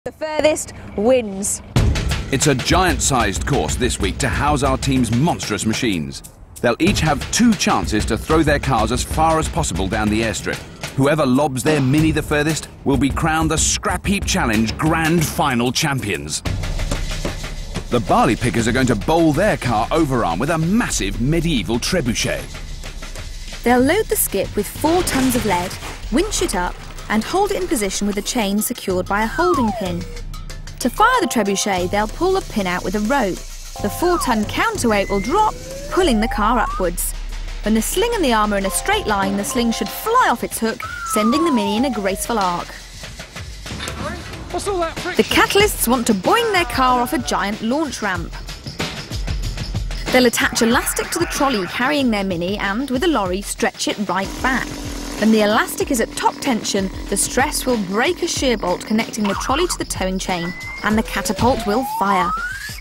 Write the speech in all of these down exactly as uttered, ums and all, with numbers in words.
The furthest wins. It's a giant-sized course this week to house our team's monstrous machines. They'll each have two chances to throw their cars as far as possible down the airstrip. Whoever lobs their Mini the furthest will be crowned the Scrapheap Challenge Grand Final champions. The barley pickers are going to bowl their car overarm with a massive medieval trebuchet. They'll load the skip with four tons of lead, winch it up, and hold it in position with a chain secured by a holding pin. To fire the trebuchet, they'll pull the pin out with a rope. The four-ton counterweight will drop, pulling the car upwards. When the sling and the arm are in a straight line, the sling should fly off its hook, sending the Mini in a graceful arc. What's all that friction? The catalysts want to boing their car off a giant launch ramp. They'll attach elastic to the trolley carrying their Mini and, with a lorry, stretch it right back. When the elastic is at top tension, the stress will break a shear bolt connecting the trolley to the towing chain, and the catapult will fire.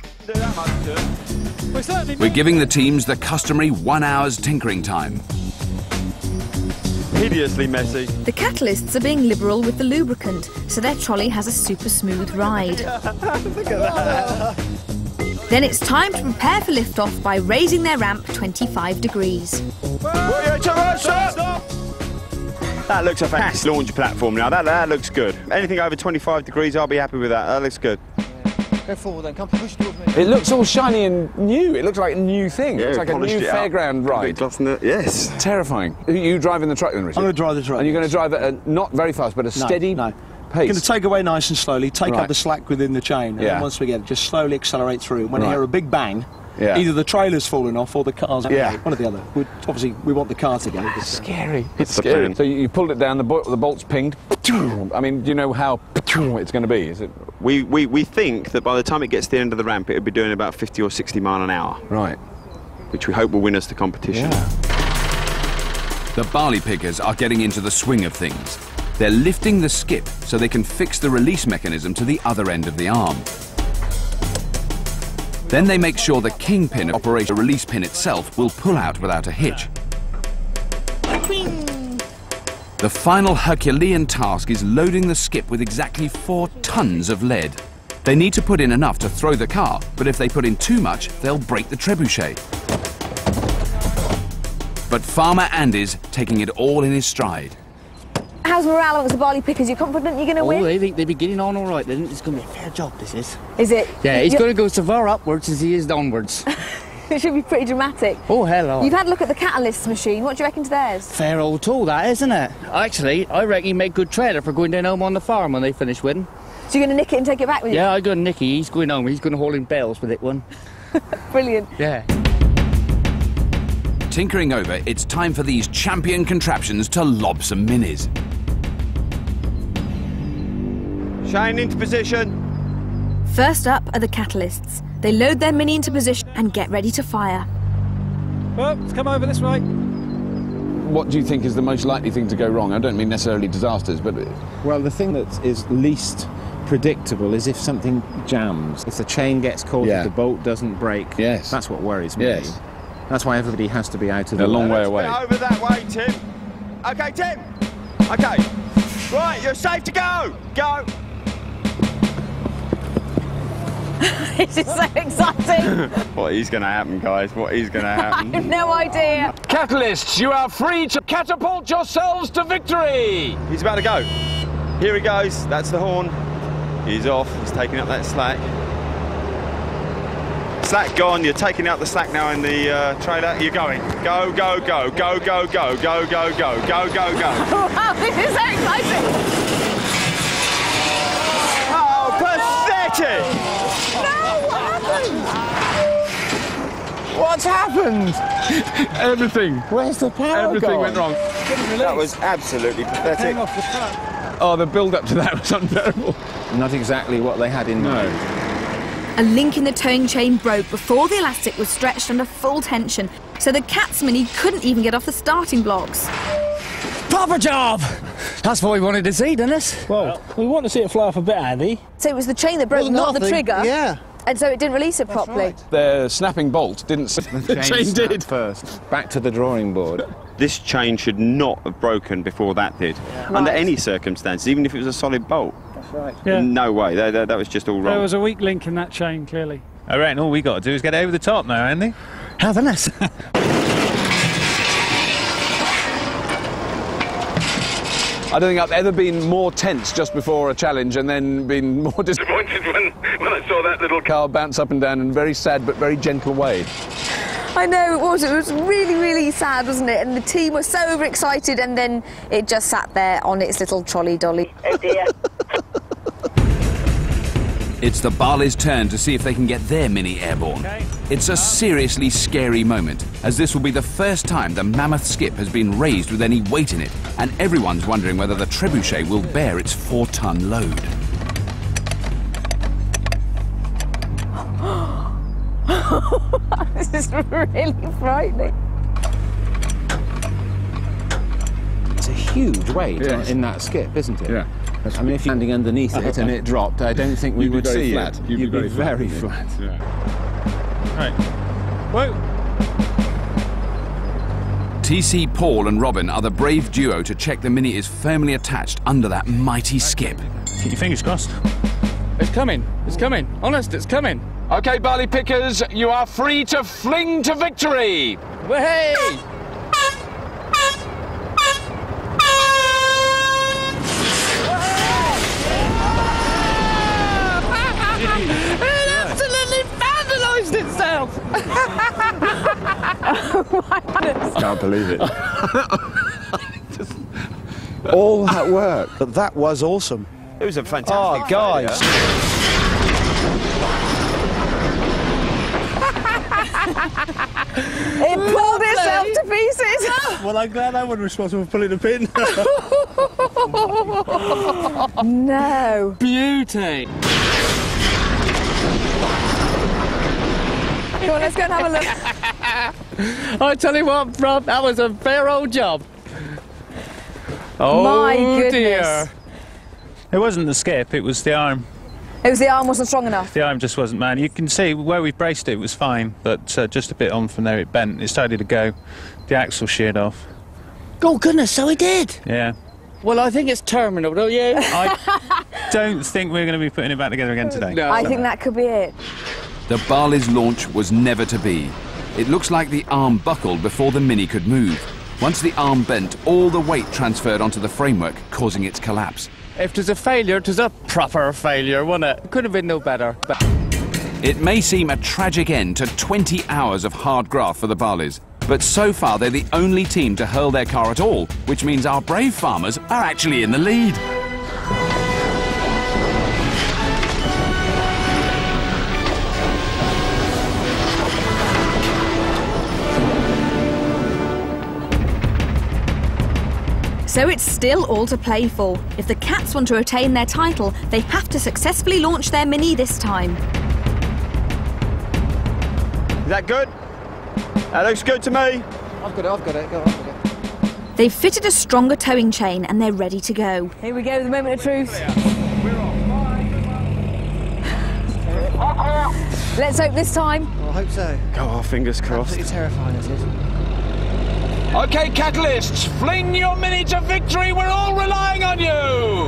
We're giving the teams the customary one hour's tinkering time. Hideously messy. The catalysts are being liberal with the lubricant, so their trolley has a super smooth ride. Look at that. Then it's time to prepare for liftoff by raising their ramp twenty-five degrees. That looks a fantastic launch platform now. That, that looks good. Anything over twenty-five degrees, I'll be happy with that. That looks good. Go forward then, come push towards me. It looks all shiny and new. It looks like a new thing. Yeah, it's like a new fairground ride. Doesn't it? Yes. Terrifying. Are you driving the truck then, Richard? I'm going to drive the truck. And you're going to drive it at not very fast, but a No, steady no. pace? Going to take away nice and slowly, take Right. up the slack within the chain, and Yeah. then once we get it, just slowly accelerate through. When Right. I hear a big bang, Yeah. either the trailer's falling off or the car's Yeah. one or the other. We, obviously, we want the car to go. but- Scary. It's It's the scary. plan. So you, you pulled it down, the, bo the bolt's pinged. I mean, do you know how it's going to be? Is it We, we, we think that by the time it gets to the end of the ramp, it'll be doing about fifty or sixty mile an hour, right? which we hope will win us the competition. The barley pickers are getting into the swing of things. They're lifting the skip so they can fix the release mechanism to the other end of the arm. Then they make sure the kingpin operator release pin itself will pull out without a hitch. The final Herculean task is loading the skip with exactly four tons of lead. They need to put in enough to throw the car, but if they put in too much, they'll break the trebuchet. But Farmer Andy's taking it all in his stride. How's morale amongst the barley pickers? You confident you're going to Oh, win? they think they'll be getting on all right. They think it's going to be a fair job, this is. Is it? Yeah, he's You- going to go as far upwards as he is downwards. It should be pretty dramatic. Oh, hello. You've had a look at the catalyst machine. What do you reckon to theirs? Fair old tool, that, isn't it? Actually, I reckon he make good trailer for going down home on the farm when they finish winning. So you're going to nick it and take it back with you? Yeah, I got Nicky. He's going home. He's going to haul in bales with it one. Brilliant. Yeah. Tinkering over, it's time for these champion contraptions to lob some minis. Shane into position. First up are the catalysts. They load their Mini into position and get ready to fire. Well, let's come over this way. What do you think is the most likely thing to go wrong? I don't mean necessarily disasters, but Well, the thing that is least predictable is if something jams. If the chain gets caught, Yeah. if the bolt doesn't break. Yes. That's what worries me. Yes. That's why everybody has to be out of the a long way Let's away. get over that way, Tim. Okay, Tim. Okay. Right, you're safe to go. Go. This is so exciting. What is going to happen, guys? What is going to I happen? have no idea. Catalysts, you are free to catapult yourselves to victory! He's about to go. Here he goes. That's the horn. He's off. He's taking up that slack. Slack gone. You're taking out the slack now in the uh, trailer. You're going. Go, go, go, go, go, go, go, go, go, go, go, go. Wow, this is so exciting. Oh, pathetic! What's happened? Everything. Where's the power Everything gone? went wrong. That was absolutely pathetic. Came off the truck. Oh, the build-up to that was unbearable. Not exactly what they had in mind. A link in the towing chain broke before the elastic was stretched under full tension, so the Cat's Mini couldn't even get off the starting blocks. Proper job! That's what we wanted to see, didn't it? Well, we want to see it fly off a bit, Andy. So it was the chain that broke, not the trigger. Yeah. And so it didn't release it properly. The snapping bolt didn't... The chain snapped did. first. Back to the drawing board. This chain should not have broken before that did, under any circumstances, even if it was a solid bolt. That's right. Yeah. No way. That, that, that was just all wrong. There was a weak link in that chain, clearly. I reckon all we got to do is get over the top now, Andy. Have a lesson. I don't think I've ever been more tense just before a challenge and then been more disappointed when, when I saw that little car bounce up and down in a very sad but very gentle way. I know it was. It was really, really sad, wasn't it? And the team was so overexcited, and then it just sat there on its little trolley dolly. Oh dear. It's the Barley's turn to see if they can get their Mini airborne. Okay. It's a seriously scary moment, as this will be the first time the mammoth skip has been raised with any weight in it, and everyone's wondering whether the trebuchet will bear its four-ton load. This is really frightening. It's a huge weight Yes. in that skip, isn't it? Yeah. I mean, if you're landing underneath it and it dropped, I don't think we You'd be would very see flat. it. You'd be You'd be very very flat, flat. Yeah. Right. Whoa! T C, Paul and Robin are the brave duo to check the Mini is firmly attached under that mighty skip. Keep your fingers crossed. It's coming. It's coming. Honest, it's coming. OK, Barley Pickers, you are free to fling to victory! Hey! It absolutely vandalised itself! Can't believe it. All that work. But that was awesome. It was a fantastic Oh, guys. It pulled itself to pieces. Well, I'm glad I wasn't responsible for pulling the pin. No. Beauty! Come on, let's go and have a look. I tell you what, Rob, that was a fair old job. Oh, My goodness. dear. It wasn't the skip, it was the arm. It was the arm wasn't strong enough. The arm just wasn't, man. You can see where we braced it, it was fine, but uh, just a bit on from there it bent. It started to go. The axle sheared off. Oh, goodness, so he did. Yeah. Well, I think it's terminal, don't you? I don't think we're going to be putting it back together again today. No. I think that could be it. The Barley's launch was never to be. It looks like the arm buckled before the Mini could move. Once the arm bent, all the weight transferred onto the framework, causing its collapse. If there's a failure, it was a proper failure, wasn't it? Could have been no better. But It may seem a tragic end to twenty hours of hard graft for the Barleys, but so far they're the only team to hurl their car at all, which means our brave farmers are actually in the lead. So it's still all to play for. If the Cats want to retain their title, they have to successfully launch their Mini this time. Is that good? That looks good to me. I've got it, I've got it. Go on, I've got it. They've fitted a stronger towing chain and they're ready to go. Here we go, the moment of truth. Let's hope this time. Well, I hope so. Oh, fingers crossed. Absolutely terrifying, it is. OK, Catalysts, fling your Mini to victory. We're all relying on you.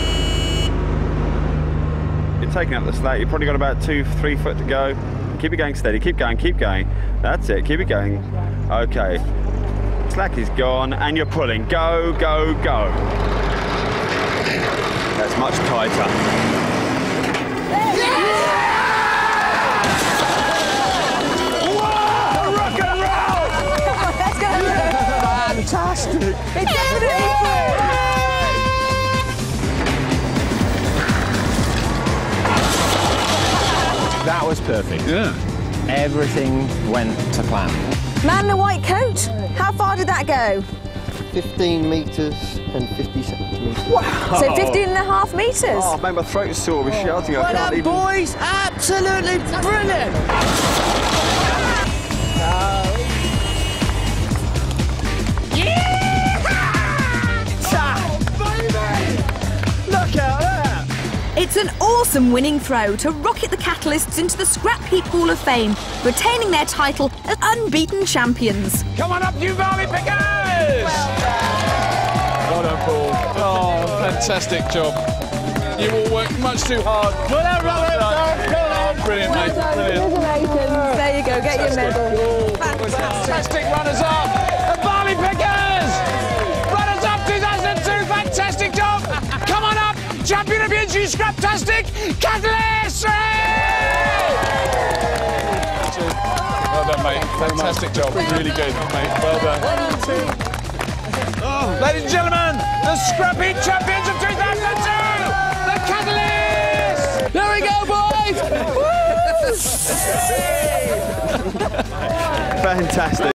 You're taking up the slack. You've probably got about two, three foot to go. Keep it going steady. Keep going, keep going. That's it. Keep it going. OK. Slack is gone, and you're pulling. Go, go, go. That's much tighter. Fantastic. It's definitely That was perfect. Yeah. Everything went to plan. Man in a white coat, how far did that go? fifteen metres and fifty centimetres. So fifteen and a half metres. Oh, man, my throat is sore with shouting. I well can't done, even... boys! Absolutely brilliant! It's an awesome winning throw to rocket the Catalysts into the Scrapheap Hall of Fame, retaining their title as unbeaten champions. Come on up, you Barley Pickers! Well done, Paul. Oh, fantastic job. You all worked much too hard. Well done, Robert. Oh, brilliant, mate. Brilliant. There you go, get your medal. Fantastic runners-up. The Barley Pickers. Runners-up two thousand two. Fantastic job. Come on up. Champion of the N G Scraptastic, Catalyst. Well done, mate. Fantastic job. Really good, mate. Well done. Oh, ladies and gentlemen, the Scrappy Champions of two thousand two, the Catalyst! There we go, boys! Fantastic.